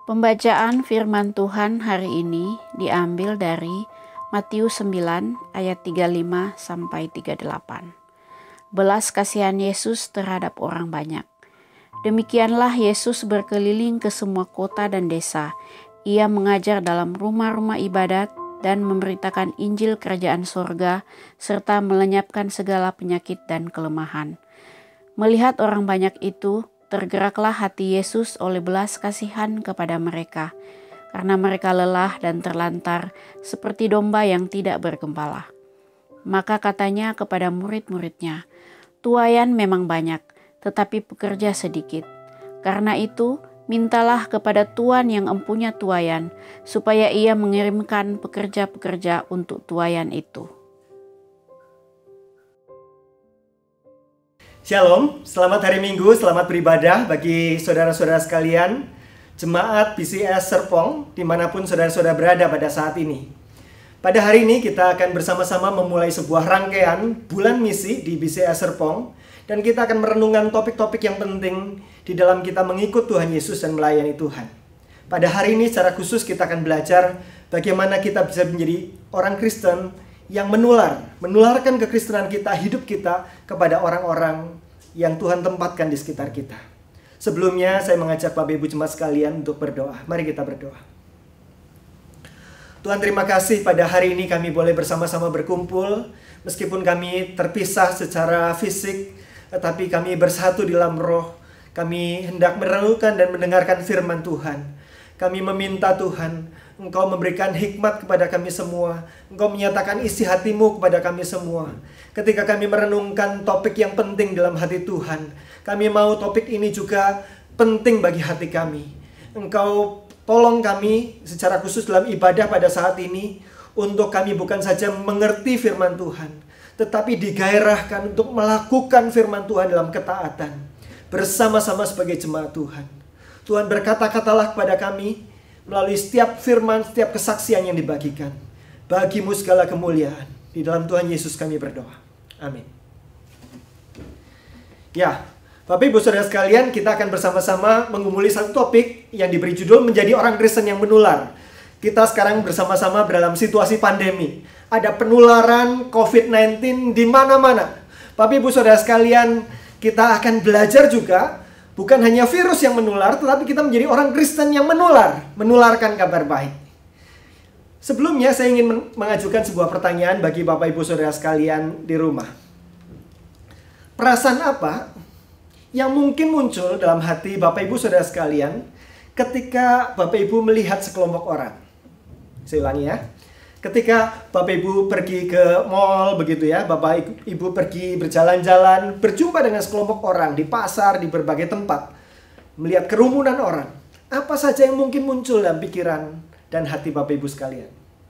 Pembacaan firman Tuhan hari ini diambil dari Matius 9 ayat 35 sampai 38. Belas kasihan Yesus terhadap orang banyak. Demikianlah Yesus berkeliling ke semua kota dan desa. Ia mengajar dalam rumah-rumah ibadat dan memberitakan Injil Kerajaan Sorga serta melenyapkan segala penyakit dan kelemahan. Melihat orang banyak itu, tergeraklah hati Yesus oleh belas kasihan kepada mereka, karena mereka lelah dan terlantar seperti domba yang tidak bergembala. Maka katanya kepada murid-muridnya, "Tuaian memang banyak, tetapi pekerja sedikit. Karena itu, mintalah kepada Tuan yang empunya tuaian, supaya ia mengirimkan pekerja-pekerja untuk tuaian itu." Shalom, selamat hari Minggu, selamat beribadah bagi saudara-saudara sekalian, Jemaat BCS Serpong, dimanapun saudara-saudara berada pada saat ini. Pada hari ini kita akan bersama-sama memulai sebuah rangkaian bulan misi di BCS Serpong, dan kita akan merenungkan topik-topik yang penting di dalam kita mengikut Tuhan Yesus dan melayani Tuhan. Pada hari ini secara khusus kita akan belajar bagaimana kita bisa menjadi orang Kristen yang menularkan kekristenan kita, hidup kita kepada orang-orang yang Tuhan tempatkan di sekitar kita. Sebelumnya saya mengajak Bapak Ibu jemaat sekalian untuk berdoa. Mari kita berdoa. Tuhan, terima kasih pada hari ini kami boleh bersama-sama berkumpul. Meskipun kami terpisah secara fisik, tetapi kami bersatu di dalam roh. Kami hendak merenungkan dan mendengarkan firman Tuhan. Kami meminta Tuhan, Engkau memberikan hikmat kepada kami semua. Engkau menyatakan isi hatimu kepada kami semua. Ketika kami merenungkan topik yang penting dalam hati Tuhan, kami mau topik ini juga penting bagi hati kami. Engkau tolong kami secara khusus dalam ibadah pada saat ini, untuk kami bukan saja mengerti firman Tuhan, tetapi digairahkan untuk melakukan firman Tuhan dalam ketaatan, bersama-sama sebagai jemaat Tuhan. Tuhan, berkata-katalah kepada kami melalui setiap firman, setiap kesaksian yang dibagikan. Bagimu segala kemuliaan. Di dalam Tuhan Yesus kami berdoa. Amin. Ya, Bapak Ibu Saudara sekalian, kita akan bersama-sama mengumuli satu topik yang diberi judul menjadi orang Kristen yang menular. Kita sekarang bersama-sama dalam situasi pandemi. Ada penularan COVID-19 di mana-mana. Bapak Ibu Saudara sekalian, kita akan belajar juga bukan hanya virus yang menular, tetapi kita menjadi orang Kristen yang menularkan kabar baik. Sebelumnya saya ingin mengajukan sebuah pertanyaan bagi Bapak Ibu Saudara sekalian di rumah. Perasaan apa yang mungkin muncul dalam hati Bapak Ibu Saudara sekalian ketika Bapak Ibu melihat sekelompok orang? Saya ulangi ya. Ketika Bapak Ibu pergi ke mall begitu ya, Bapak Ibu pergi berjalan-jalan, berjumpa dengan sekelompok orang di pasar, di berbagai tempat, melihat kerumunan orang, apa saja yang mungkin muncul dalam pikiran dan hati Bapak Ibu sekalian?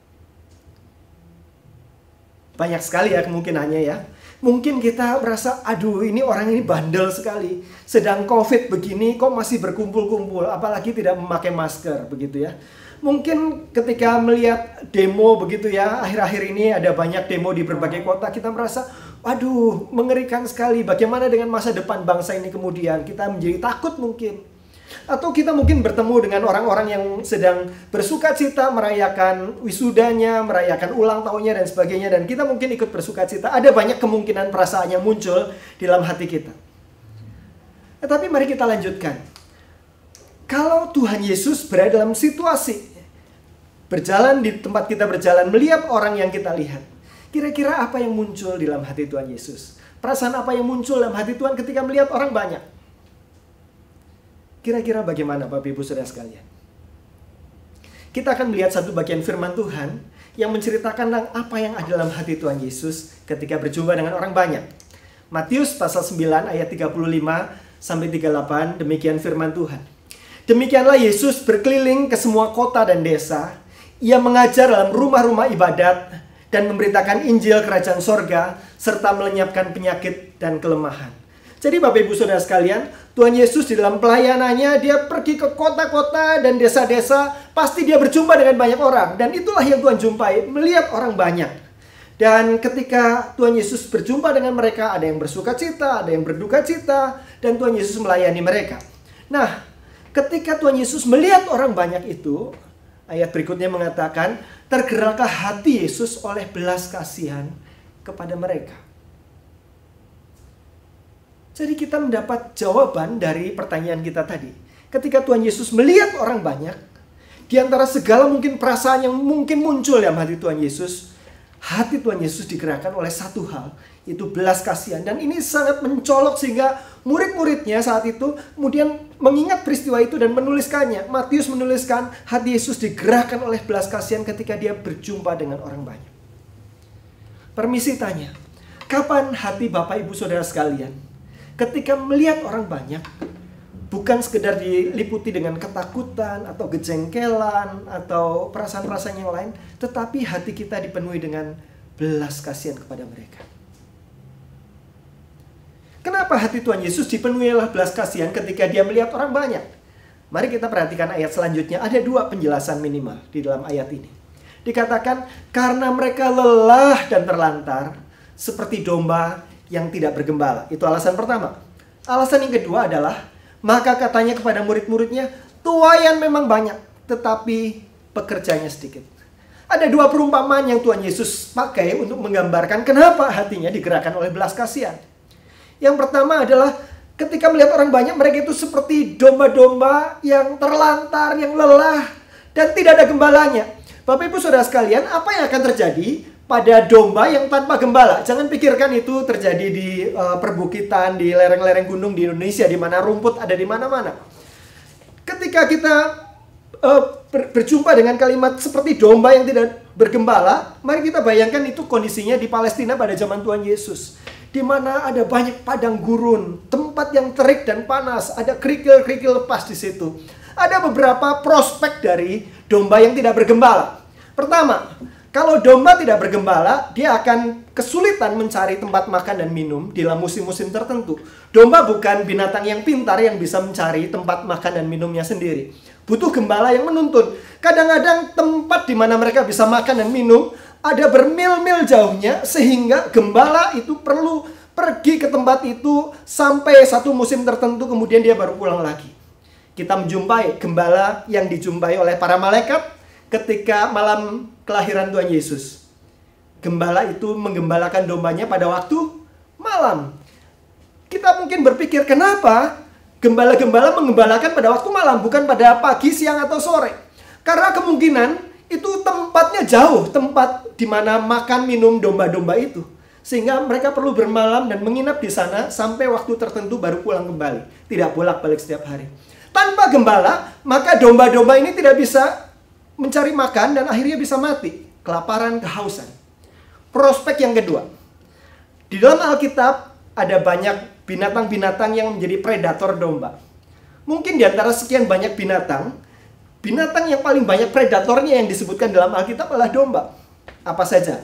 Banyak sekali ya kemungkinannya ya. Mungkin kita merasa, aduh ini orang ini bandel sekali. Sedang COVID begini kok masih berkumpul-kumpul, apalagi tidak memakai masker begitu ya. Mungkin ketika melihat demo begitu ya, akhir-akhir ini ada banyak demo di berbagai kota, kita merasa, waduh, mengerikan sekali. Bagaimana dengan masa depan bangsa ini kemudian? Kita menjadi takut mungkin. Atau kita mungkin bertemu dengan orang-orang yang sedang bersuka cita, merayakan wisudanya, merayakan ulang tahunnya dan sebagainya. Dan kita mungkin ikut bersuka cita. Ada banyak kemungkinan perasaan yang muncul di dalam hati kita. Tetapi mari kita lanjutkan. Kalau Tuhan Yesus berada dalam situasi berjalan di tempat kita berjalan, melihat orang yang kita lihat, kira-kira apa yang muncul di dalam hati Tuhan Yesus? Perasaan apa yang muncul dalam hati Tuhan ketika melihat orang banyak? Kira-kira bagaimana Bapak Ibu Saudara sekalian? Kita akan melihat satu bagian firman Tuhan yang menceritakan tentang apa yang ada dalam hati Tuhan Yesus ketika berjumpa dengan orang banyak. Matius pasal 9 ayat 35 sampai 38, demikian firman Tuhan. Demikianlah Yesus berkeliling ke semua kota dan desa. Ia mengajar dalam rumah-rumah ibadat dan memberitakan Injil Kerajaan Sorga serta melenyapkan penyakit dan kelemahan. Jadi Bapak Ibu Saudara sekalian, Tuhan Yesus di dalam pelayanannya, dia pergi ke kota-kota dan desa-desa, pasti dia berjumpa dengan banyak orang. Dan itulah yang Tuhan jumpai, melihat orang banyak. Dan ketika Tuhan Yesus berjumpa dengan mereka, ada yang bersuka cita, ada yang berduka cita, dan Tuhan Yesus melayani mereka. Nah, Ketika Tuhan Yesus melihat orang banyak itu, ayat berikutnya mengatakan, tergeraklah hati Yesus oleh belas kasihan kepada mereka. Jadi kita mendapat jawaban dari pertanyaan kita tadi. Ketika Tuhan Yesus melihat orang banyak, di antara segala mungkin perasaan yang mungkin muncul dalam hati Tuhan Yesus, hati Tuhan Yesus digerakkan oleh satu hal, itu belas kasihan. Dan ini sangat mencolok sehingga murid-muridnya saat itu kemudian mengingat peristiwa itu dan menuliskannya. Matius menuliskan hati Yesus digerakkan oleh belas kasihan ketika dia berjumpa dengan orang banyak. Permisi tanya, kapan hati Bapak Ibu Saudara sekalian ketika melihat orang banyak bukan sekedar diliputi dengan ketakutan atau kejengkelan atau perasaan-perasaan yang lain, tetapi hati kita dipenuhi dengan belas kasihan kepada mereka? Kenapa hati Tuhan Yesus dipenuhi oleh belas kasihan ketika dia melihat orang banyak? Mari kita perhatikan ayat selanjutnya. Ada dua penjelasan minimal di dalam ayat ini. Dikatakan, karena mereka lelah dan terlantar seperti domba yang tidak bergembala. Itu alasan pertama. Alasan yang kedua adalah, maka katanya kepada murid-muridnya, tuaian memang banyak, tetapi pekerjanya sedikit. Ada dua perumpamaan yang Tuhan Yesus pakai untuk menggambarkan kenapa hatinya digerakkan oleh belas kasihan. Yang pertama adalah ketika melihat orang banyak, mereka itu seperti domba-domba yang terlantar, yang lelah, dan tidak ada gembalanya. Bapak Ibu Saudara sekalian, apa yang akan terjadi pada domba yang tanpa gembala? Jangan pikirkan itu terjadi di perbukitan, di lereng-lereng gunung di Indonesia, di mana rumput ada di mana-mana. Ketika kita berjumpa dengan kalimat seperti domba yang tidak bergembala, mari kita bayangkan itu kondisinya di Palestina pada zaman Tuhan Yesus, di mana ada banyak padang gurun, tempat yang terik dan panas, ada kerikil-kerikil lepas di situ. Ada beberapa prospek dari domba yang tidak bergembala. Pertama, kalau domba tidak bergembala, dia akan kesulitan mencari tempat makan dan minum dalam musim-musim tertentu. Domba bukan binatang yang pintar yang bisa mencari tempat makan dan minumnya sendiri. Butuh gembala yang menuntun. Kadang-kadang tempat di mana mereka bisa makan dan minum ada bermil-mil jauhnya, sehingga gembala itu perlu pergi ke tempat itu sampai satu musim tertentu, kemudian dia baru pulang lagi. Kita menjumpai gembala yang dijumpai oleh para malaikat ketika malam kelahiran Tuhan Yesus. Gembala itu menggembalakan dombanya pada waktu malam. Kita mungkin berpikir, kenapa gembala-gembala menggembalakan pada waktu malam, bukan pada pagi, siang, atau sore? Karena kemungkinan itu tempatnya jauh, tempat di mana makan minum domba-domba itu. Sehingga mereka perlu bermalam dan menginap di sana sampai waktu tertentu baru pulang kembali. Tidak bolak-balik setiap hari. Tanpa gembala, maka domba-domba ini tidak bisa mencari makan dan akhirnya bisa mati. Kelaparan, kehausan. Prospek yang kedua. Di dalam Alkitab ada banyak binatang-binatang yang menjadi predator domba. Mungkin di antara sekian banyak binatang yang paling banyak predatornya yang disebutkan dalam Alkitab adalah domba. Apa saja?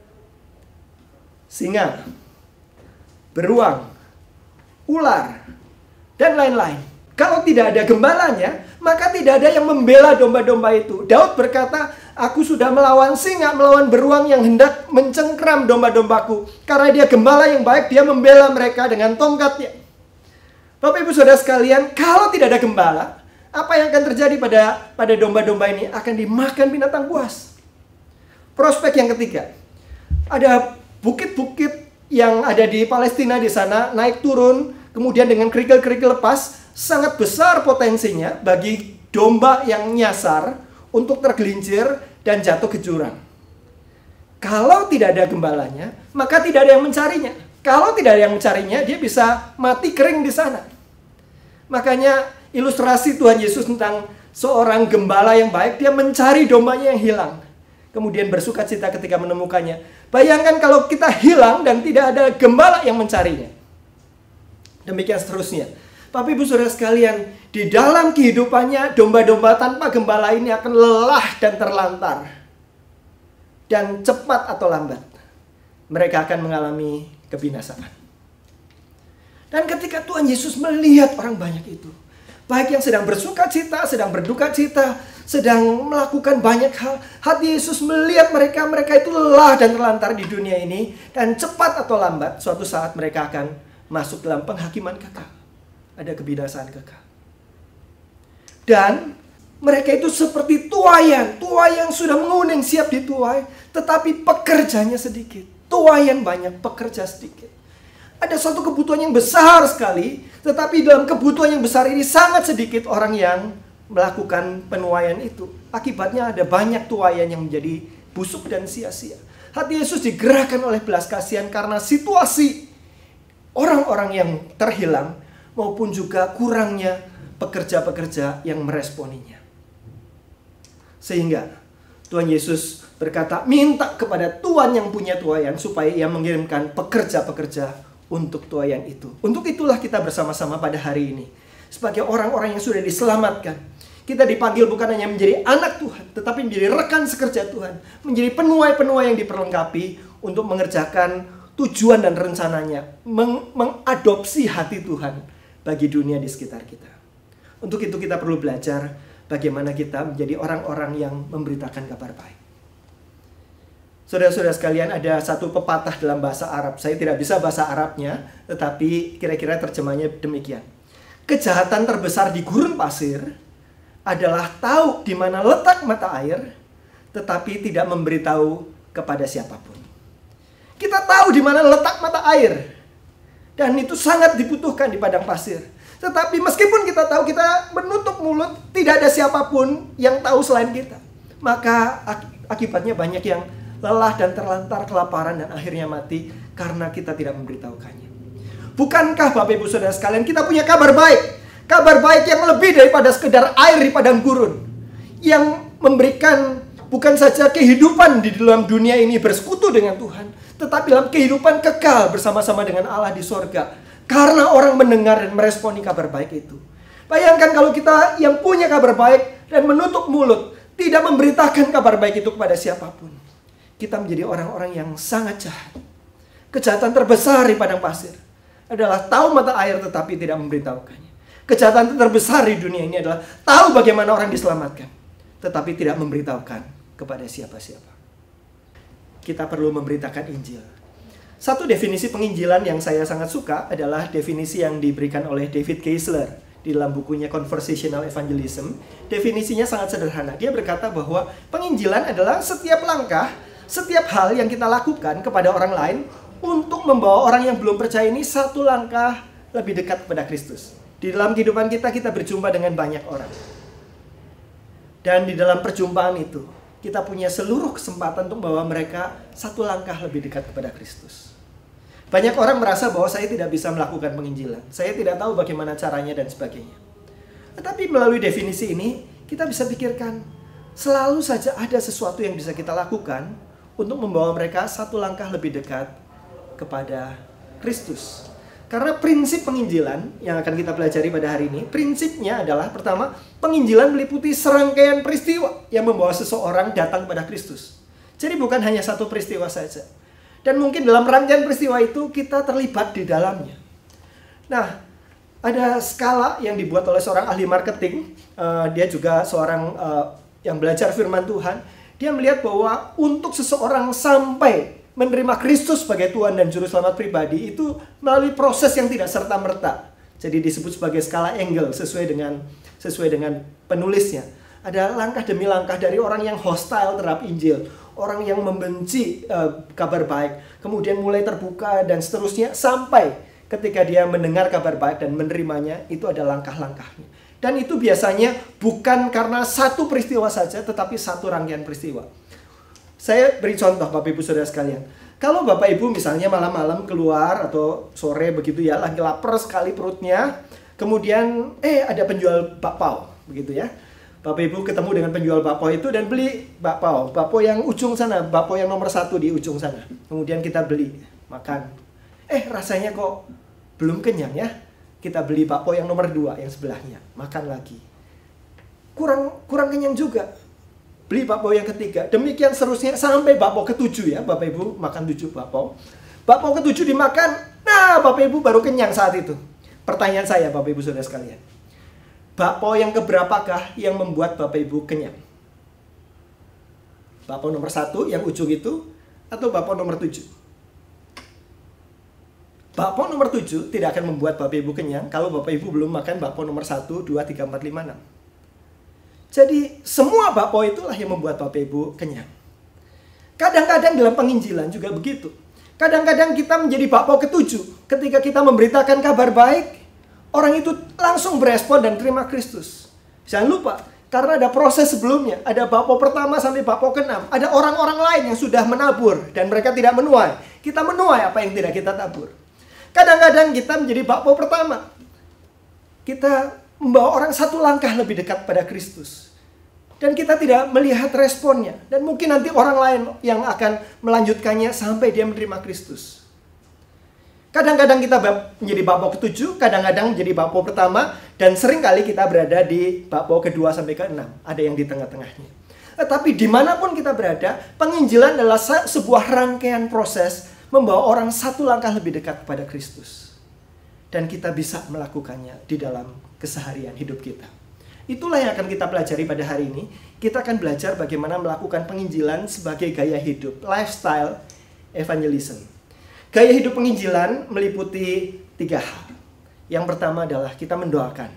Singa, beruang, ular, dan lain-lain. Kalau tidak ada gembalanya, maka tidak ada yang membela domba-domba itu. Daud berkata, aku sudah melawan singa, melawan beruang yang hendak mencengkram domba-dombaku. Karena dia gembala yang baik, dia membela mereka dengan tongkatnya. Bapak Ibu Saudara sekalian, kalau tidak ada gembala, apa yang akan terjadi pada domba-domba ini? Akan dimakan binatang buas. Prospek yang ketiga, ada bukit-bukit yang ada di Palestina di sana, naik turun, kemudian dengan kerikil-kerikil lepas, sangat besar potensinya bagi domba yang nyasar untuk tergelincir dan jatuh ke jurang. Kalau tidak ada gembalanya, maka tidak ada yang mencarinya. Kalau tidak ada yang mencarinya, dia bisa mati kering di sana. Makanya ilustrasi Tuhan Yesus tentang seorang gembala yang baik, dia mencari dombanya yang hilang. Kemudian bersuka cita ketika menemukannya. Bayangkan kalau kita hilang dan tidak ada gembala yang mencarinya. Demikian seterusnya. Bapak Ibu Saudara sekalian, di dalam kehidupannya domba-domba tanpa gembala ini akan lelah dan terlantar. Dan cepat atau lambat mereka akan mengalami kebinasaan. Dan ketika Tuhan Yesus melihat orang banyak itu, baik yang sedang bersuka cita, sedang berduka cita, sedang melakukan banyak hal, hati Yesus melihat mereka itu lelah dan terlantar di dunia ini, dan cepat atau lambat suatu saat mereka akan masuk dalam penghakiman kekal. Ada kebinasaan kekal. Dan mereka itu seperti tuai yang sudah menguning siap dituai, tetapi pekerjanya sedikit. Tuaian banyak, pekerja sedikit. Ada suatu kebutuhan yang besar sekali, tetapi dalam kebutuhan yang besar ini sangat sedikit orang yang melakukan penuaian itu. Akibatnya ada banyak tuaian yang menjadi busuk dan sia-sia. Hati Yesus digerakkan oleh belas kasihan karena situasi orang-orang yang terhilang maupun juga kurangnya pekerja-pekerja yang meresponinya. Sehingga Tuhan Yesus berkata, minta kepada Tuhan yang punya tuaian supaya ia mengirimkan pekerja-pekerja untuk tuaian itu. Untuk itulah kita bersama-sama pada hari ini. Sebagai orang-orang yang sudah diselamatkan. Kita dipanggil bukan hanya menjadi anak Tuhan, tetapi menjadi rekan sekerja Tuhan. Menjadi penuai-penuai yang diperlengkapi untuk mengerjakan tujuan dan rencananya. Mengadopsi hati Tuhan bagi dunia di sekitar kita. Untuk itu kita perlu belajar bagaimana kita menjadi orang-orang yang memberitakan kabar baik. Saudara-saudara sekalian, ada satu pepatah dalam bahasa Arab. Saya tidak bisa bahasa Arabnya, tetapi kira-kira terjemahnya demikian. Kejahatan terbesar di gurun pasir adalah tahu di mana letak mata air, tetapi tidak memberitahu kepada siapapun. Kita tahu di mana letak mata air, dan itu sangat dibutuhkan di padang pasir. Tetapi meskipun kita tahu, kita menutup mulut, tidak ada siapapun yang tahu selain kita. Maka akibatnya banyak yang lelah dan terlantar, kelaparan, dan akhirnya mati karena kita tidak memberitahukannya. Bukankah Bapak Ibu Saudara sekalian, kita punya kabar baik? Kabar baik yang lebih daripada sekedar air di padang gurun. Yang memberikan bukan saja kehidupan di dalam dunia ini bersekutu dengan Tuhan, tetapi dalam kehidupan kekal bersama-sama dengan Allah di sorga. Karena orang mendengar dan meresponi kabar baik itu. Bayangkan kalau kita yang punya kabar baik dan menutup mulut, tidak memberitakan kabar baik itu kepada siapapun. Kita menjadi orang-orang yang sangat jahat. Kejahatan terbesar di padang pasir adalah tahu mata air tetapi tidak memberitahukannya. Kejahatan terbesar di dunia ini adalah tahu bagaimana orang diselamatkan, tetapi tidak memberitahukan kepada siapa-siapa. Kita perlu memberitakan Injil. Satu definisi penginjilan yang saya sangat suka adalah definisi yang diberikan oleh David Geisler di dalam bukunya Conversational Evangelism. Definisinya sangat sederhana. Dia berkata bahwa penginjilan adalah setiap langkah, setiap hal yang kita lakukan kepada orang lain untuk membawa orang yang belum percaya ini satu langkah lebih dekat kepada Kristus. Di dalam kehidupan kita, kita berjumpa dengan banyak orang. Dan di dalam perjumpaan itu, kita punya seluruh kesempatan untuk membawa mereka satu langkah lebih dekat kepada Kristus. Banyak orang merasa bahwa saya tidak bisa melakukan penginjilan. Saya tidak tahu bagaimana caranya dan sebagainya. Tetapi melalui definisi ini, kita bisa pikirkan, selalu saja ada sesuatu yang bisa kita lakukan untuk membawa mereka satu langkah lebih dekat kepada Kristus. Karena prinsip penginjilan yang akan kita pelajari pada hari ini, prinsipnya adalah pertama, penginjilan meliputi serangkaian peristiwa yang membawa seseorang datang kepada Kristus. Jadi bukan hanya satu peristiwa saja. Dan mungkin dalam rangkaian peristiwa itu kita terlibat di dalamnya. Nah, ada skala yang dibuat oleh seorang ahli marketing. Dia juga seorang yang belajar firman Tuhan. Dia melihat bahwa untuk seseorang sampai menerima Kristus sebagai Tuhan dan Juru Selamat pribadi itu melalui proses yang tidak serta-merta. Jadi disebut sebagai skala Engel sesuai dengan penulisnya. Ada langkah demi langkah dari orang yang hostile terhadap Injil, orang yang membenci kabar baik, kemudian mulai terbuka dan seterusnya sampai ketika dia mendengar kabar baik dan menerimanya, itu ada langkah-langkahnya. Dan itu biasanya bukan karena satu peristiwa saja, tetapi satu rangkaian peristiwa. Saya beri contoh Bapak Ibu Saudara sekalian. Kalau Bapak Ibu misalnya malam-malam keluar atau sore begitu ya, lagi lapar sekali perutnya, kemudian ada penjual bakpao begitu ya. Bapak Ibu ketemu dengan penjual bakpao itu dan beli bakpao yang ujung sana, bakpao yang nomor 1 di ujung sana. Kemudian kita beli, makan. Rasanya kok belum kenyang ya. Kita beli bakpao yang nomor 2 yang sebelahnya, makan lagi. Kurang kenyang juga. Beli bakpao yang ketiga, demikian seterusnya sampai bakpao ke-7 ya. Bapak Ibu makan 7 bakpao. Bakpao ke-7 dimakan, nah Bapak Ibu baru kenyang saat itu. Pertanyaan saya Bapak Ibu Saudara sekalian, bakpao yang keberapakah yang membuat Bapak Ibu kenyang? Bakpao nomor 1 yang ujung itu atau bakpao nomor 7? Bakpao nomor 7 tidak akan membuat Bapak Ibu kenyang kalau Bapak Ibu belum makan bakpao nomor 1, 2, 3, 4, 5, 6. Jadi semua bakpao itulah yang membuat Bapak Ibu kenyang. Kadang-kadang dalam penginjilan juga begitu. Kadang-kadang kita menjadi bakpao ketujuh. Ketika kita memberitakan kabar baik, orang itu langsung berespon dan terima Kristus. Jangan lupa, karena ada proses sebelumnya. Ada bakpao pertama sampai bakpao ke-6. Ada orang-orang lain yang sudah menabur dan mereka tidak menuai. Kita menuai apa yang tidak kita tabur. Kadang-kadang kita menjadi bakpao pertama. Kita membawa orang satu langkah lebih dekat pada Kristus. Dan kita tidak melihat responnya. Dan mungkin nanti orang lain yang akan melanjutkannya sampai dia menerima Kristus. Kadang-kadang kita menjadi bakpao ke-7, kadang-kadang menjadi bakpao pertama, dan seringkali kita berada di bakpao ke-2 sampai ke-6. Ada yang di tengah-tengahnya. Tetapi dimanapun kita berada, penginjilan adalah sebuah rangkaian proses membawa orang satu langkah lebih dekat kepada Kristus. Dan kita bisa melakukannya di dalam keseharian hidup kita. Itulah yang akan kita pelajari pada hari ini. Kita akan belajar bagaimana melakukan penginjilan sebagai gaya hidup, lifestyle evangelism. Gaya hidup penginjilan meliputi 3 hal. Yang pertama adalah kita mendoakan.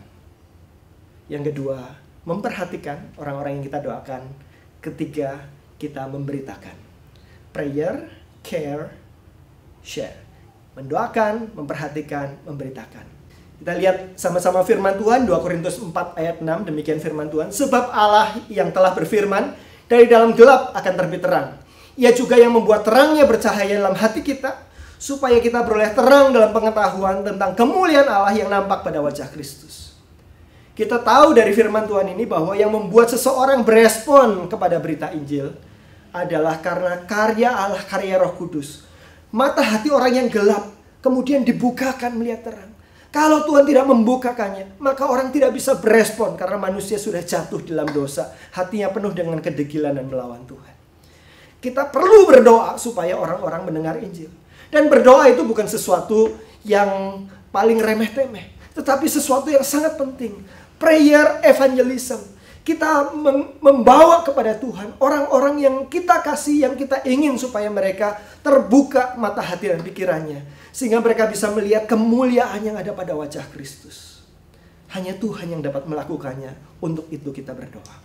Yang kedua, memperhatikan orang-orang yang kita doakan. Ketiga, kita memberitakan. Prayer, care, share. Mendoakan, memperhatikan, memberitakan. Kita lihat sama-sama firman Tuhan, 2 Korintus 4 ayat 6, demikian firman Tuhan. Sebab Allah yang telah berfirman, dari dalam gelap akan terbit terang. Ia juga yang membuat terangnya bercahaya dalam hati kita, supaya kita beroleh terang dalam pengetahuan tentang kemuliaan Allah yang nampak pada wajah Kristus. Kita tahu dari firman Tuhan ini bahwa yang membuat seseorang berespon kepada berita Injil adalah karena karya Allah, karya Roh Kudus. Mata hati orang yang gelap kemudian dibukakan melihat terang. Kalau Tuhan tidak membukakannya, maka orang tidak bisa berespon karena manusia sudah jatuh dalam dosa. Hatinya penuh dengan kedegilan dan melawan Tuhan. Kita perlu berdoa supaya orang-orang mendengar Injil. Dan berdoa itu bukan sesuatu yang paling remeh-temeh, tetapi sesuatu yang sangat penting. Prayer evangelism. Kita membawa kepada Tuhan orang-orang yang kita kasih, yang kita ingin supaya mereka terbuka mata hati dan pikirannya. Sehingga mereka bisa melihat kemuliaan yang ada pada wajah Kristus. Hanya Tuhan yang dapat melakukannya. Untuk itu kita berdoa.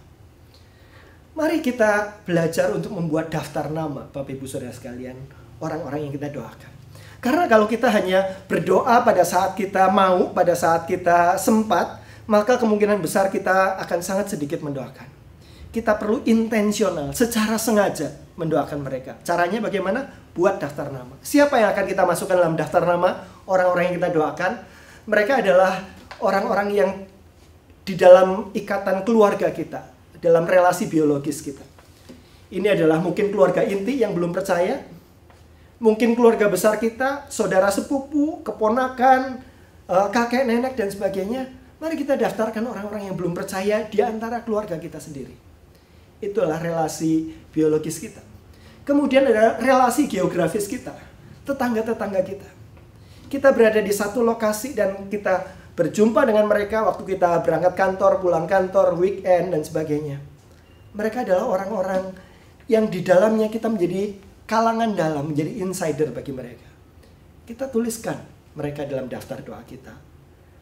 Mari kita belajar untuk membuat daftar nama, Bapak Ibu Saudara sekalian, orang-orang yang kita doakan. Karena kalau kita hanya berdoa pada saat kita mau, pada saat kita sempat, maka kemungkinan besar kita akan sangat sedikit mendoakan. Kita perlu intensional, secara sengaja mendoakan mereka. Caranya bagaimana? Buat daftar nama. Siapa yang akan kita masukkan dalam daftar nama? Orang-orang yang kita doakan. Mereka adalah orang-orang yang di dalam ikatan keluarga kita, dalam relasi biologis kita. Ini adalah mungkin keluarga inti yang belum percaya. Mungkin keluarga besar kita, saudara sepupu, keponakan, kakek, nenek, dan sebagainya. Mari kita daftarkan orang-orang yang belum percaya di antara keluarga kita sendiri. Itulah relasi biologis kita. Kemudian ada relasi geografis kita, tetangga-tetangga kita. Kita berada di satu lokasi dan kita berjumpa dengan mereka waktu kita berangkat kantor, pulang kantor, weekend, dan sebagainya. Mereka adalah orang-orang yang di dalamnya kita menjadi kalangan dalam, menjadi insider bagi mereka. Kita tuliskan mereka dalam daftar doa kita.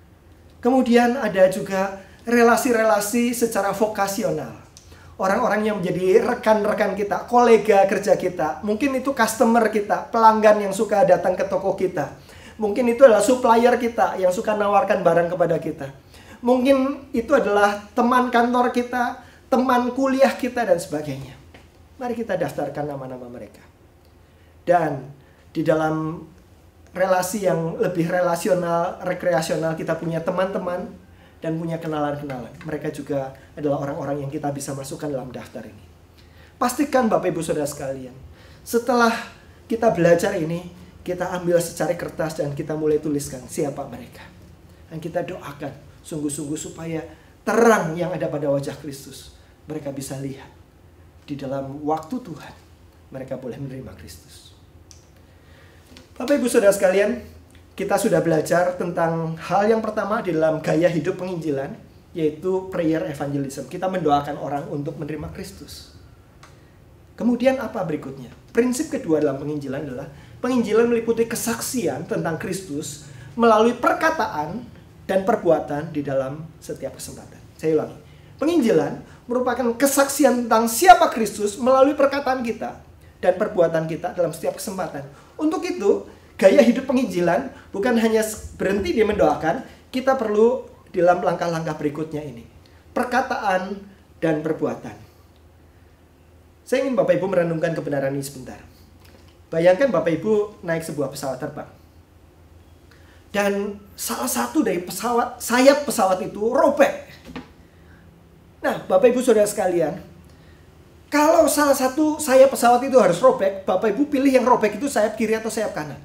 Kemudian ada juga relasi-relasi secara vokasional. Orang-orang yang menjadi rekan-rekan kita, kolega kerja kita. Mungkin itu customer kita, pelanggan yang suka datang ke toko kita. Mungkin itu adalah supplier kita yang suka nawarkan barang kepada kita. Mungkin itu adalah teman kantor kita, teman kuliah kita, dan sebagainya. Mari kita daftarkan nama-nama mereka. Dan di dalam relasi yang lebih relasional, rekreasional, kita punya teman-teman dan punya kenalan-kenalan. Mereka juga adalah orang-orang yang kita bisa masukkan dalam daftar ini. Pastikan Bapak Ibu Saudara sekalian, setelah kita belajar ini, kita ambil secari kertas dan kita mulai tuliskan siapa mereka. Dan kita doakan sungguh-sungguh supaya terang yang ada pada wajah Kristus mereka bisa lihat. Di dalam waktu Tuhan, mereka boleh menerima Kristus. Bapak Ibu Saudara sekalian, kita sudah belajar tentang hal yang pertama di dalam gaya hidup penginjilan, yaitu prayer evangelism. Kita mendoakan orang untuk menerima Kristus. Kemudian apa berikutnya? Prinsip kedua dalam penginjilan adalah penginjilan meliputi kesaksian tentang Kristus melalui perkataan dan perbuatan di dalam setiap kesempatan. Saya ulangi. Penginjilan merupakan kesaksian tentang siapa Kristus melalui perkataan kita dan perbuatan kita dalam setiap kesempatan. Untuk itu, gaya hidup penginjilan bukan hanya berhenti di mendoakan, kita perlu dalam langkah-langkah berikutnya ini. Perkataan dan perbuatan. Saya ingin Bapak Ibu merenungkan kebenaran ini sebentar. Bayangkan Bapak Ibu naik sebuah pesawat terbang. Dan salah satu dari sayap pesawat itu robek. Nah, Bapak Ibu Saudara sekalian, kalau salah satu sayap pesawat itu harus robek, Bapak Ibu pilih yang robek itu sayap kiri atau sayap kanan?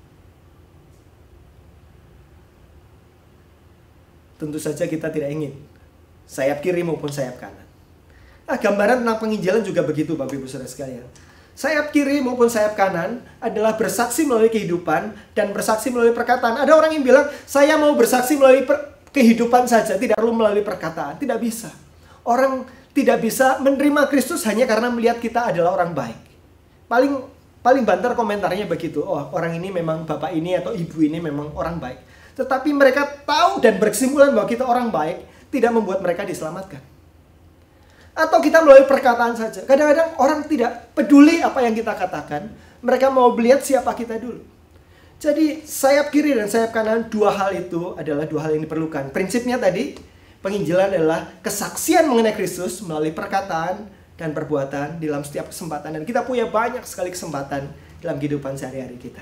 Tentu saja kita tidak ingin sayap kiri maupun sayap kanan. Nah, gambaran tentang penginjilan juga begitu Bapak Ibu Saudara sekalian. Sayap kiri maupun sayap kanan adalah bersaksi melalui kehidupan dan bersaksi melalui perkataan. Ada orang yang bilang, saya mau bersaksi melalui kehidupan saja, tidak perlu melalui perkataan. Tidak bisa. Orang tidak bisa menerima Kristus hanya karena melihat kita adalah orang baik. Paling banter komentarnya begitu. Oh, orang ini memang bapak ini atau ibu ini memang orang baik. Tetapi mereka tahu dan berkesimpulan bahwa kita orang baik tidak membuat mereka diselamatkan. Atau kita melalui perkataan saja. Kadang-kadang orang tidak peduli apa yang kita katakan. Mereka mau melihat siapa kita dulu. Jadi sayap kiri dan sayap kanan, dua hal itu adalah dua hal yang diperlukan. Prinsipnya tadi, penginjilan adalah kesaksian mengenai Kristus melalui perkataan dan perbuatan dalam setiap kesempatan. Dan kita punya banyak sekali kesempatan dalam kehidupan sehari-hari kita.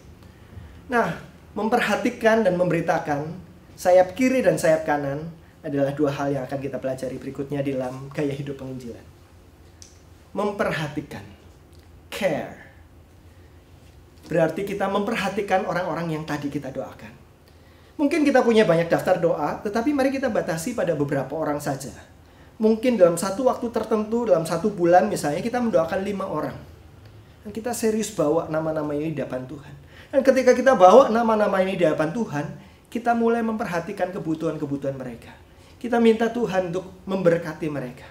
Nah, memperhatikan dan memberitakan sayap kiri dan sayap kanan adalah dua hal yang akan kita pelajari berikutnya dalam gaya hidup penginjilan. Memperhatikan, care. Berarti kita memperhatikan orang-orang yang tadi kita doakan. Mungkin kita punya banyak daftar doa, tetapi mari kita batasi pada beberapa orang saja. Mungkin dalam satu waktu tertentu, dalam satu bulan misalnya, kita mendoakan 5 orang. Dan kita serius bawa nama-nama ini di hadapan Tuhan. Dan ketika kita bawa nama-nama ini di hadapan Tuhan, kita mulai memperhatikan kebutuhan-kebutuhan mereka. Kita minta Tuhan untuk memberkati mereka.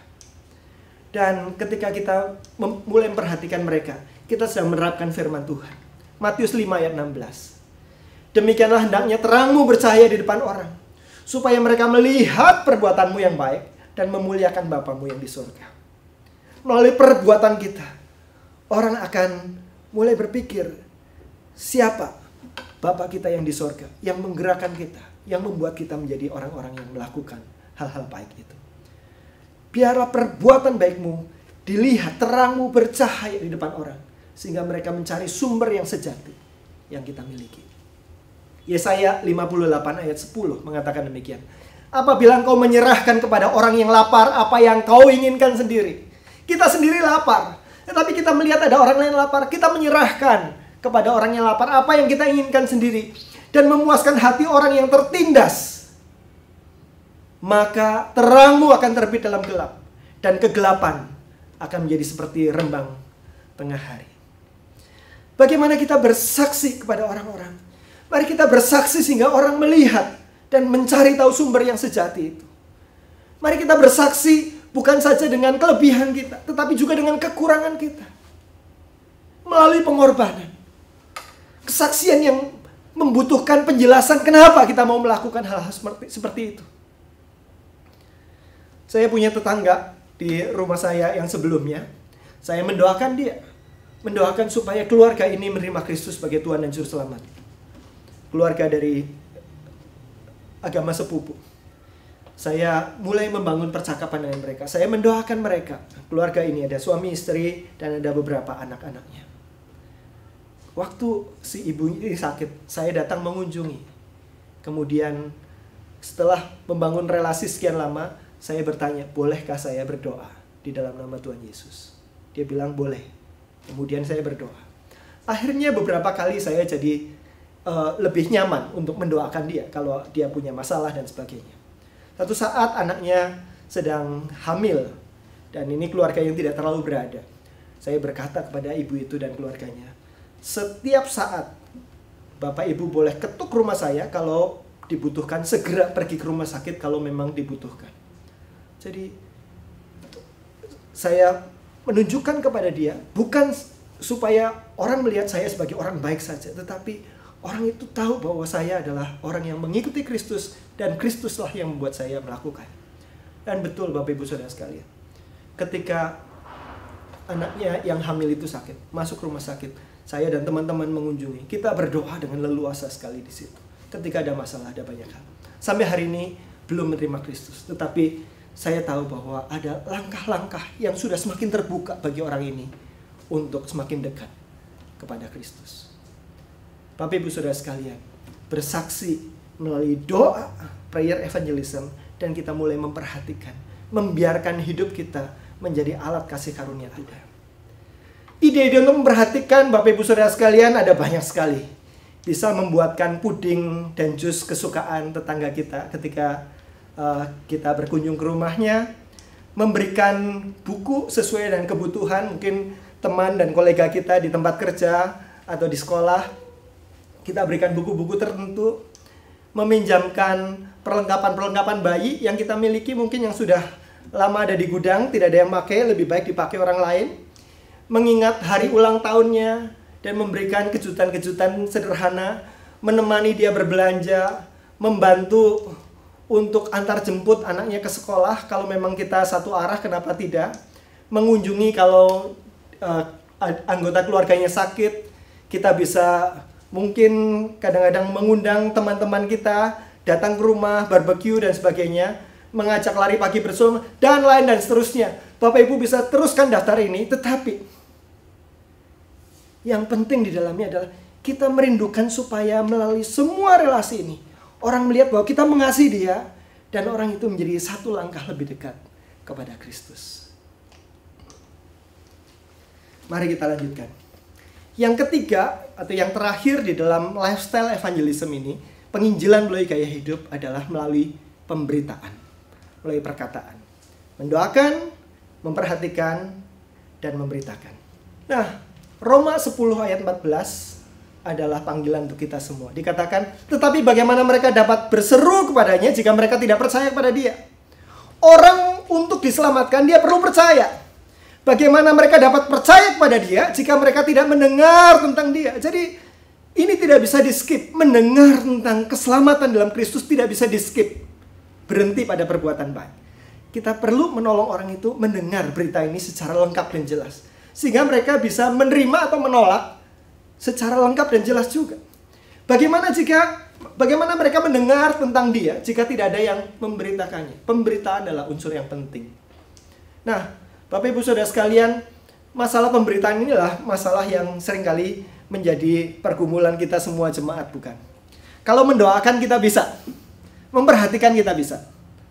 Dan ketika kita mulai memperhatikan mereka, kita sedang menerapkan firman Tuhan. Matius 5 ayat 16. Demikianlah hendaknya terangmu bercahaya di depan orang, supaya mereka melihat perbuatanmu yang baik dan memuliakan Bapamu yang di surga. Melalui perbuatan kita, orang akan mulai berpikir, siapa Bapa kita yang di surga, yang menggerakkan kita, yang membuat kita menjadi orang-orang yang melakukan hal-hal baik itu. Biarlah perbuatan baikmu dilihat, terangmu bercahaya di depan orang, sehingga mereka mencari sumber yang sejati yang kita miliki. Yesaya 58 ayat 10 mengatakan demikian. Apabila engkau menyerahkan kepada orang yang lapar apa yang kau inginkan sendiri. Kita sendiri lapar, tetapi kita melihat ada orang lain lapar, kita menyerahkan kepada orang yang lapar apa yang kita inginkan sendiri dan memuaskan hati orang yang tertindas. Maka terangmu akan terbit dalam gelap dan kegelapan akan menjadi seperti rembang tengah hari. Bagaimana kita bersaksi kepada orang-orang? Mari kita bersaksi sehingga orang melihat dan mencari tahu sumber yang sejati itu. Mari kita bersaksi bukan saja dengan kelebihan kita, tetapi juga dengan kekurangan kita. Melalui pengorbanan. Kesaksian yang membutuhkan penjelasan kenapa kita mau melakukan hal-hal seperti itu. Saya punya tetangga di rumah saya yang sebelumnya. Saya mendoakan dia. Mendoakan supaya keluarga ini menerima Kristus sebagai Tuhan dan Juru Selamat. Keluarga dari agama sepupu. Saya mulai membangun percakapan dengan mereka. Saya mendoakan mereka. Keluarga ini ada suami, istri, dan ada beberapa anak-anaknya. Waktu si ibu ini sakit, saya datang mengunjungi. Kemudian setelah membangun relasi sekian lama, saya bertanya, bolehkah saya berdoa di dalam nama Tuhan Yesus? Dia bilang boleh. Kemudian saya berdoa. Akhirnya beberapa kali saya jadi lebih nyaman untuk mendoakan dia kalau dia punya masalah dan sebagainya. Satu saat anaknya sedang hamil dan ini keluarga yang tidak terlalu berada. Saya berkata kepada ibu itu dan keluarganya, setiap saat Bapak Ibu boleh ketuk rumah saya kalau dibutuhkan, segera pergi ke rumah sakit kalau memang dibutuhkan. Jadi saya menunjukkan kepada dia bukan supaya orang melihat saya sebagai orang baik saja, tetapi orang itu tahu bahwa saya adalah orang yang mengikuti Kristus dan Kristuslah yang membuat saya melakukan. Dan betul Bapak Ibu Saudara sekalian, ketika anaknya yang hamil itu sakit, masuk rumah sakit, saya dan teman-teman mengunjungi, kita berdoa dengan leluasa sekali di situ. Ketika ada masalah, ada banyak hal. Sampai hari ini belum menerima Kristus, tetapi saya tahu bahwa ada langkah-langkah yang sudah semakin terbuka bagi orang ini untuk semakin dekat kepada Kristus. Bapak Ibu Saudara sekalian, bersaksi melalui doa, prayer evangelism, dan kita mulai memperhatikan, membiarkan hidup kita menjadi alat kasih karunia Tuhan. Ide-ide untuk memperhatikan Bapak Ibu Saudara sekalian ada banyak sekali. Bisa membuatkan puding dan jus kesukaan tetangga kita ketika kita berkunjung ke rumahnya. Memberikan buku sesuai dengan kebutuhan, mungkin teman dan kolega kita di tempat kerja atau di sekolah. Kita berikan buku-buku tertentu. Meminjamkan perlengkapan-perlengkapan bayi yang kita miliki, mungkin yang sudah lama ada di gudang, tidak ada yang pakai, lebih baik dipakai orang lain. Mengingat hari ulang tahunnya dan memberikan kejutan-kejutan sederhana, menemani dia berbelanja, membantu untuk antar jemput anaknya ke sekolah kalau memang kita satu arah, kenapa tidak? Mengunjungi kalau anggota keluarganya sakit, kita bisa mungkin kadang-kadang mengundang teman-teman kita datang ke rumah, barbeque dan sebagainya, mengajak lari pagi bersama, dan lain dan seterusnya. Bapak Ibu bisa teruskan daftar ini, tetapi yang penting di dalamnya adalah kita merindukan supaya melalui semua relasi ini, orang melihat bahwa kita mengasihi dia, dan orang itu menjadi satu langkah lebih dekat kepada Kristus. Mari kita lanjutkan. Yang ketiga, atau yang terakhir di dalam lifestyle evangelism ini, penginjilan melalui gaya hidup adalah melalui pemberitaan, melalui perkataan. Mendoakan, memperhatikan, dan memberitakan. Nah, Roma 10 ayat 14 adalah panggilan untuk kita semua. Dikatakan, tetapi bagaimana mereka dapat berseru kepadanya jika mereka tidak percaya kepada dia? Orang untuk diselamatkan, dia perlu percaya. Bagaimana mereka dapat percaya kepada dia jika mereka tidak mendengar tentang dia? Jadi ini tidak bisa di-skip. Mendengar tentang keselamatan dalam Kristus tidak bisa di-skip. Berhenti pada perbuatan baik. Kita perlu menolong orang itu mendengar berita ini secara lengkap dan jelas. Sehingga mereka bisa menerima atau menolak secara lengkap dan jelas juga. Bagaimana mereka mendengar tentang dia jika tidak ada yang memberitakannya? Pemberitaan adalah unsur yang penting. Nah, Bapak Ibu Saudara sekalian, masalah pemberitaan inilah masalah yang seringkali menjadi pergumulan kita semua jemaat, bukan? Kalau mendoakan kita bisa, memperhatikan kita bisa,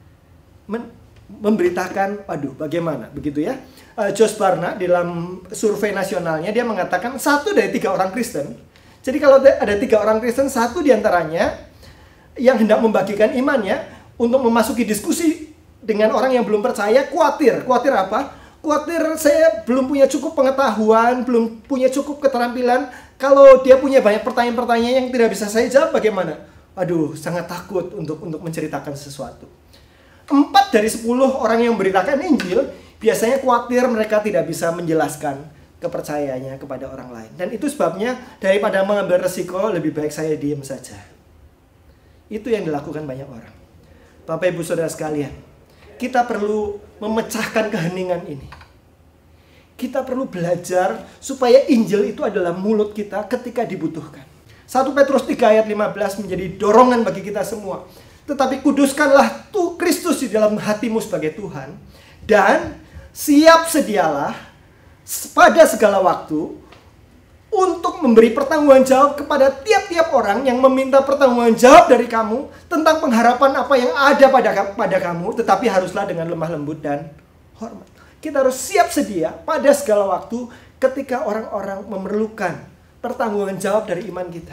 memberitakan, waduh bagaimana, begitu ya. Josh Barna dalam survei nasionalnya dia mengatakan 1 dari 3 orang Kristen. Jadi kalau ada 3 orang Kristen, 1 diantaranya yang hendak membagikan imannya untuk memasuki diskusi dengan orang yang belum percaya, khawatir apa? Khawatir saya belum punya cukup pengetahuan, belum punya cukup keterampilan. Kalau dia punya banyak pertanyaan-pertanyaan yang tidak bisa saya jawab, bagaimana? Aduh, sangat takut untuk menceritakan sesuatu. 4 dari 10 orang yang memberitakan Injil biasanya khawatir mereka tidak bisa menjelaskan kepercayaannya kepada orang lain. Dan itu sebabnya daripada mengambil resiko, lebih baik saya diam saja. Itu yang dilakukan banyak orang. Bapak Ibu Saudara sekalian, kita perlu memecahkan keheningan ini. Kita perlu belajar supaya Injil itu adalah mulut kita ketika dibutuhkan. 1 Petrus 3 ayat 15 menjadi dorongan bagi kita semua. Tetapi kuduskanlah Kristus di dalam hatimu sebagai Tuhan. Dan siap sedialah pada segala waktu untuk memberi pertanggungjawab kepada tiap-tiap orang yang meminta pertanggungjawab dari kamu tentang pengharapan apa yang ada pada kamu, tetapi haruslah dengan lemah lembut dan hormat. Kita harus siap sedia pada segala waktu ketika orang-orang memerlukan pertanggungjawab dari iman kita.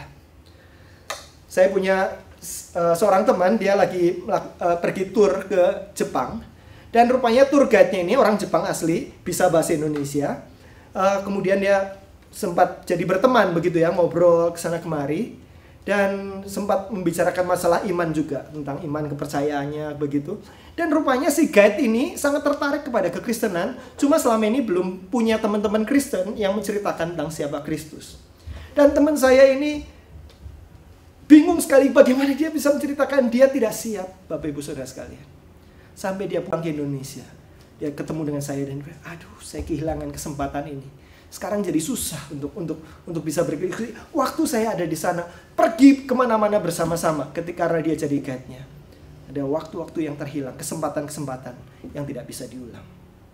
Saya punya seorang teman, dia lagi pergi tur ke Jepang, dan rupanya tour guide-nya ini orang Jepang asli, bisa bahasa Indonesia. Kemudian dia sempat jadi berteman begitu ya, ngobrol kesana kemari, dan sempat membicarakan masalah iman juga, tentang iman kepercayaannya begitu. Dan rupanya si guide ini sangat tertarik kepada kekristenan, cuma selama ini belum punya teman-teman Kristen yang menceritakan tentang siapa Kristus. Dan teman saya ini bingung sekali bagaimana dia bisa menceritakan, dia tidak siap, Bapak Ibu Saudara sekalian. Sampai dia pulang ke Indonesia, dia ketemu dengan saya dan bilang, aduh, saya kehilangan kesempatan ini. Sekarang jadi susah untuk bisa berpikir. Waktu saya ada di sana, pergi kemana-mana bersama-sama ketika dia jadi guide-nya. Ada waktu-waktu yang terhilang, kesempatan-kesempatan yang tidak bisa diulang.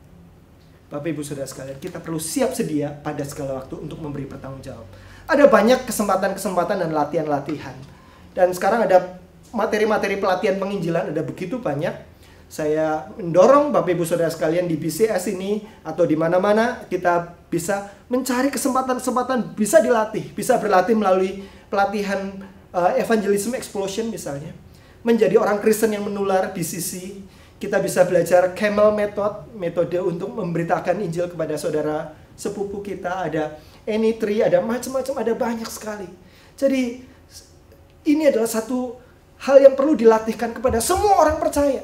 Bapak Ibu Saudara sekalian, kita perlu siap sedia pada segala waktu untuk memberi pertanggung jawab. Ada banyak kesempatan-kesempatan dan latihan-latihan. Dan sekarang ada materi-materi pelatihan penginjilan, ada begitu banyak. Saya mendorong Bapak Ibu Saudara sekalian di BCS ini atau di mana-mana kita bisa mencari kesempatan-kesempatan, bisa dilatih, bisa berlatih melalui pelatihan evangelism explosion misalnya. Menjadi orang Kristen yang menular BCC. Kita bisa belajar Camel metode untuk memberitakan Injil kepada saudara sepupu kita. Ada Any3, ada macam-macam, ada banyak sekali. Jadi ini adalah satu hal yang perlu dilatihkan kepada semua orang percaya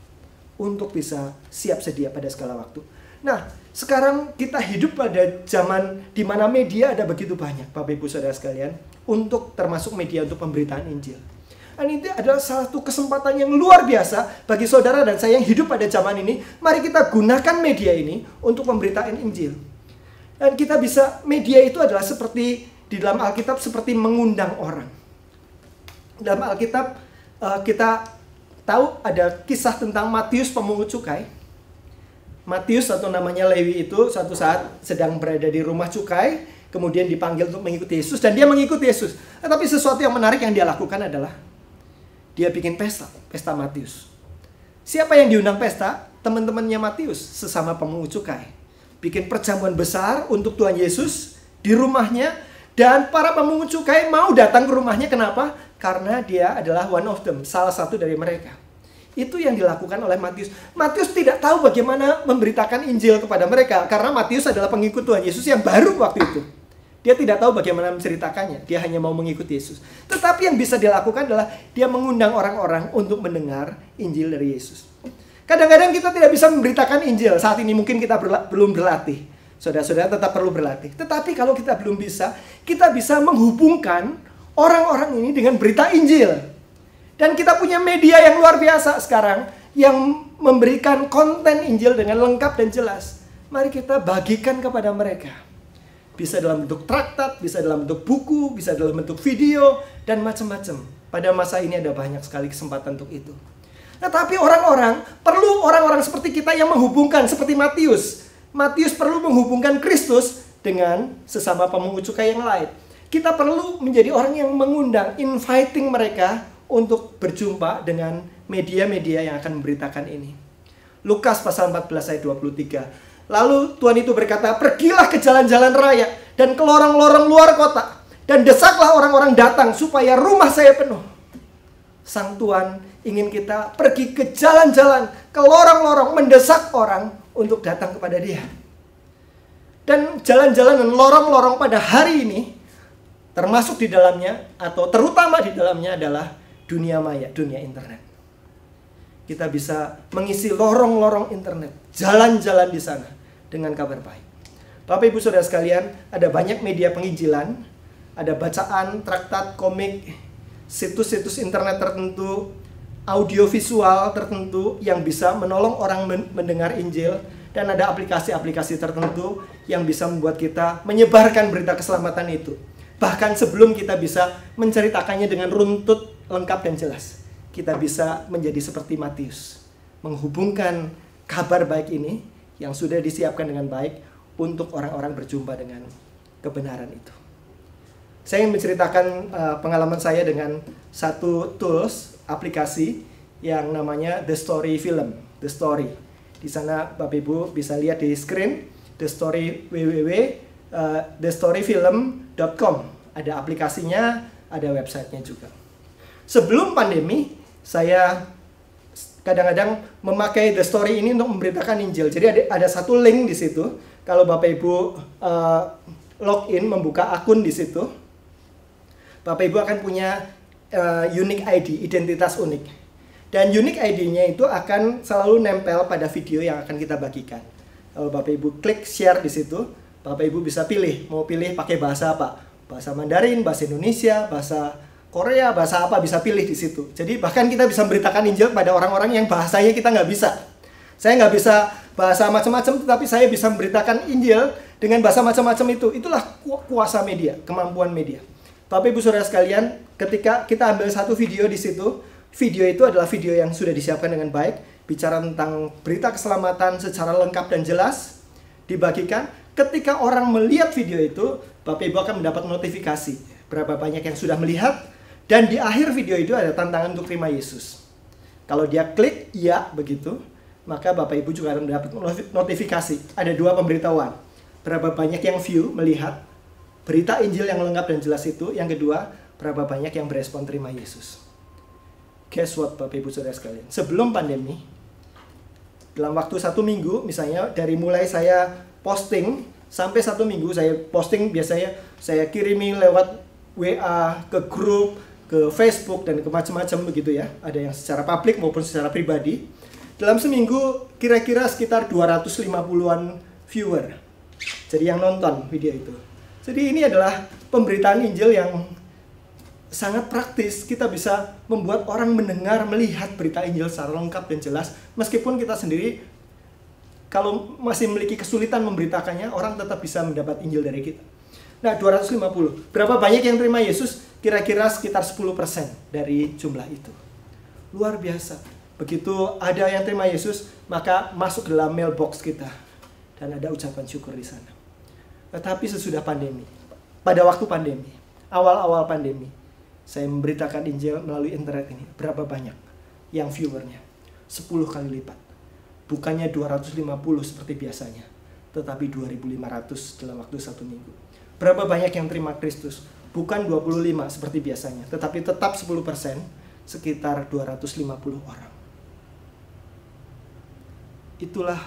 untuk bisa siap sedia pada segala waktu. Nah, sekarang kita hidup pada zaman di mana media ada begitu banyak, Bapak Ibu Saudara sekalian, untuk termasuk media untuk pemberitaan Injil. Dan ini adalah satu kesempatan yang luar biasa bagi saudara dan saya yang hidup pada zaman ini. Mari kita gunakan media ini untuk pemberitaan Injil. Dan kita bisa, media itu adalah seperti, di dalam Alkitab seperti mengundang orang. Dalam Alkitab kita tahu ada kisah tentang Matius pemungut cukai. Matius atau namanya Lewi itu suatu saat sedang berada di rumah cukai, kemudian dipanggil untuk mengikuti Yesus dan dia mengikuti Yesus. Tetapi sesuatu yang menarik yang dia lakukan adalah dia bikin pesta Matius. Siapa yang diundang pesta? Teman-temannya Matius, sesama pemungut cukai. Bikin perjamuan besar untuk Tuhan Yesus di rumahnya dan para pemungut cukai mau datang ke rumahnya. Kenapa? Karena dia adalah one of them, salah satu dari mereka. Itu yang dilakukan oleh Matius. Matius tidak tahu bagaimana memberitakan Injil kepada mereka karena Matius adalah pengikut Tuhan Yesus yang baru waktu itu. Dia tidak tahu bagaimana menceritakannya. Dia hanya mau mengikuti Yesus. Tetapi yang bisa dilakukan adalah dia mengundang orang-orang untuk mendengar Injil dari Yesus. Kadang-kadang kita tidak bisa memberitakan Injil. Saat ini mungkin kita belum berlatih. Saudara-saudara tetap perlu berlatih. Tetapi kalau kita belum bisa, kita bisa menghubungkan orang-orang ini dengan berita Injil. Dan kita punya media yang luar biasa sekarang yang memberikan konten Injil dengan lengkap dan jelas. Mari kita bagikan kepada mereka. Bisa dalam bentuk traktat, bisa dalam bentuk buku, bisa dalam bentuk video, dan macam-macam. Pada masa ini ada banyak sekali kesempatan untuk itu. Tetapi perlu orang-orang seperti kita yang menghubungkan, seperti Matius. Matius perlu menghubungkan Kristus dengan sesama pemungut cukai yang lain. Kita perlu menjadi orang yang mengundang, inviting mereka untuk berjumpa dengan media-media yang akan memberitakan ini. Lukas pasal 14 ayat 23. Lalu Tuhan itu berkata, pergilah ke jalan-jalan raya dan ke lorong-lorong luar kota. Dan desaklah orang-orang datang supaya rumah saya penuh. Sang Tuhan ingin kita pergi ke jalan-jalan, ke lorong-lorong, mendesak orang untuk datang kepada Dia. Dan jalan-jalan dan lorong-lorong pada hari ini, termasuk di dalamnya, atau terutama di dalamnya adalah dunia maya, dunia internet. Kita bisa mengisi lorong-lorong internet, jalan-jalan di sana dengan kabar baik. Bapak Ibu Saudara sekalian, ada banyak media penginjilan, ada bacaan, traktat, komik, situs-situs internet tertentu, audiovisual tertentu yang bisa menolong orang mendengar Injil, dan ada aplikasi-aplikasi tertentu yang bisa membuat kita menyebarkan berita keselamatan itu. Bahkan sebelum kita bisa menceritakannya dengan runtut, lengkap dan jelas, kita bisa menjadi seperti Matius, menghubungkan kabar baik ini yang sudah disiapkan dengan baik untuk orang-orang berjumpa dengan kebenaran itu. Saya ingin menceritakan pengalaman saya dengan satu tools, aplikasi yang namanya The Story Film, The Story. Di sana Bapak Ibu bisa lihat di screen, The Story, www.thestoryfilm.com. Ada aplikasinya, ada websitenya juga. Sebelum pandemi, saya kadang-kadang memakai The Story ini untuk memberitakan Injil. Jadi ada satu link di situ. Kalau Bapak Ibu login, membuka akun di situ, Bapak Ibu akan punya unique ID, identitas unik. Dan unique ID-nya itu akan selalu nempel pada video yang akan kita bagikan. Kalau Bapak Ibu klik share di situ, Bapak Ibu bisa pilih, mau pilih pakai bahasa apa? Bahasa Mandarin, bahasa Indonesia, bahasa Korea, bahasa apa, bisa pilih di situ. Jadi bahkan kita bisa memberitakan Injil pada orang-orang yang bahasanya kita nggak bisa. Saya nggak bisa bahasa macam-macam, tetapi saya bisa memberitakan Injil dengan bahasa macam-macam itu. Itulah kuasa media, kemampuan media. Bapak Ibu Saudara sekalian, ketika kita ambil satu video di situ, video itu adalah video yang sudah disiapkan dengan baik, bicara tentang berita keselamatan secara lengkap dan jelas, dibagikan. Ketika orang melihat video itu, Bapak Ibu akan mendapat notifikasi berapa banyak yang sudah melihat, dan di akhir video itu ada tantangan untuk terima Yesus. Kalau dia klik ya begitu, maka Bapak Ibu juga akan mendapat notifikasi. Ada 2 pemberitahuan. Berapa banyak yang view, melihat berita Injil yang lengkap dan jelas itu. Yang kedua, berapa banyak yang berespon terima Yesus. Guess what, Bapak Ibu Saudara sekalian? Sebelum pandemi, dalam waktu 1 minggu, misalnya dari mulai saya posting, sampai 1 minggu saya posting, biasanya saya kirimi lewat WA, ke grup, ke Facebook, dan ke macam-macam begitu ya. Ada yang secara publik maupun secara pribadi. Dalam seminggu kira-kira sekitar 250-an viewer. Jadi yang nonton video itu. Jadi ini adalah pemberitaan Injil yang sangat praktis. Kita bisa membuat orang mendengar, melihat berita Injil secara lengkap dan jelas. Meskipun kita sendiri kalau masih memiliki kesulitan memberitakannya, orang tetap bisa mendapat Injil dari kita. Nah, 250. Berapa banyak yang terima Yesus? Kira-kira sekitar 10% dari jumlah itu. Luar biasa. Begitu ada yang terima Yesus, maka masuk ke dalam mailbox kita. Dan ada ucapan syukur di sana. Tetapi sesudah pandemi, pada waktu pandemi, awal-awal pandemi, saya memberitakan Injil melalui internet ini. Berapa banyak yang viewernya? 10 kali lipat. Bukannya 250 seperti biasanya, tetapi 2.500 dalam waktu 1 minggu. Berapa banyak yang terima Kristus? Bukan 25 seperti biasanya, tetapi tetap 10%, sekitar 250 orang. Itulah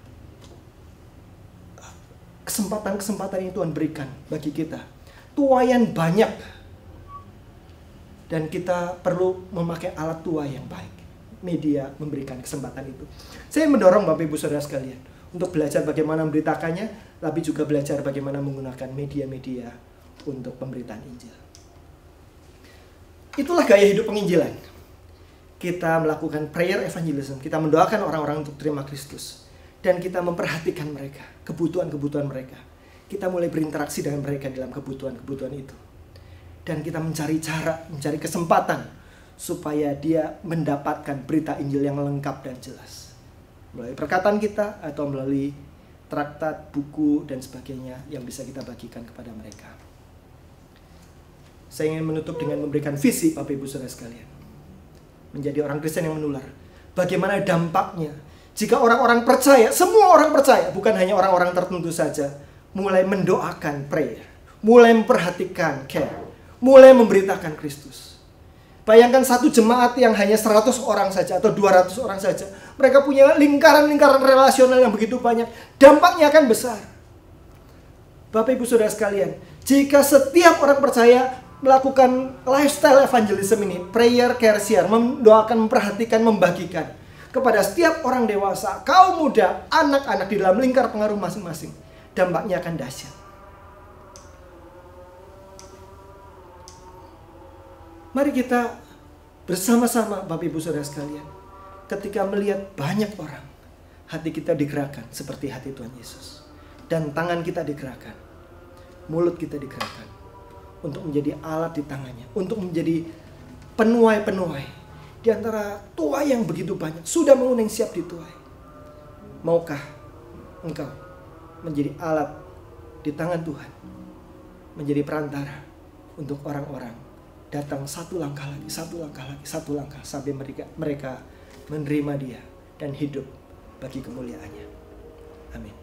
kesempatan-kesempatan yang Tuhan berikan bagi kita. Tuaian banyak. Dan kita perlu memakai alat tuai yang baik. Media memberikan kesempatan itu. Saya mendorong Bapak Ibu Saudara sekalian untuk belajar bagaimana memberitakannya, tapi juga belajar bagaimana menggunakan media-media untuk pemberitaan Injil. Itulah gaya hidup penginjilan. Kita melakukan prayer evangelism, kita mendoakan orang-orang untuk terima Kristus, dan kita memperhatikan mereka, kebutuhan-kebutuhan mereka. Kita mulai berinteraksi dengan mereka dalam kebutuhan-kebutuhan itu, dan kita mencari cara, mencari kesempatan supaya dia mendapatkan berita Injil yang lengkap dan jelas, melalui perkataan kita atau melalui traktat, buku, dan sebagainya yang bisa kita bagikan kepada mereka. Saya ingin menutup dengan memberikan visi, Bapak Ibu Saudara sekalian, menjadi orang Kristen yang menular. Bagaimana dampaknya jika orang-orang percaya, semua orang percaya, bukan hanya orang-orang tertentu saja, mulai mendoakan prayer, mulai memperhatikan care, mulai memberitakan Kristus. Bayangkan satu jemaat yang hanya 100 orang saja atau 200 orang saja, mereka punya lingkaran-lingkaran relasional yang begitu banyak, dampaknya akan besar. Bapak Ibu Saudara sekalian, jika setiap orang percaya melakukan lifestyle evangelism ini, prayer, care, share, mendoakan, memperhatikan, membagikan kepada setiap orang dewasa, kaum muda, anak-anak di dalam lingkar pengaruh masing-masing, dampaknya akan dahsyat. Mari kita bersama-sama, Bapak Ibu Saudara sekalian, ketika melihat banyak orang, hati kita digerakkan seperti hati Tuhan Yesus, dan tangan kita digerakkan, mulut kita digerakkan untuk menjadi alat di tangannya, untuk menjadi penuai-penuai di antara tuai yang begitu banyak, sudah menguning siap dituai. Maukah engkau menjadi alat di tangan Tuhan, menjadi perantara untuk orang-orang datang satu langkah lagi, satu langkah lagi, satu langkah, sampai mereka menerima Dia dan hidup bagi kemuliaannya. Amin.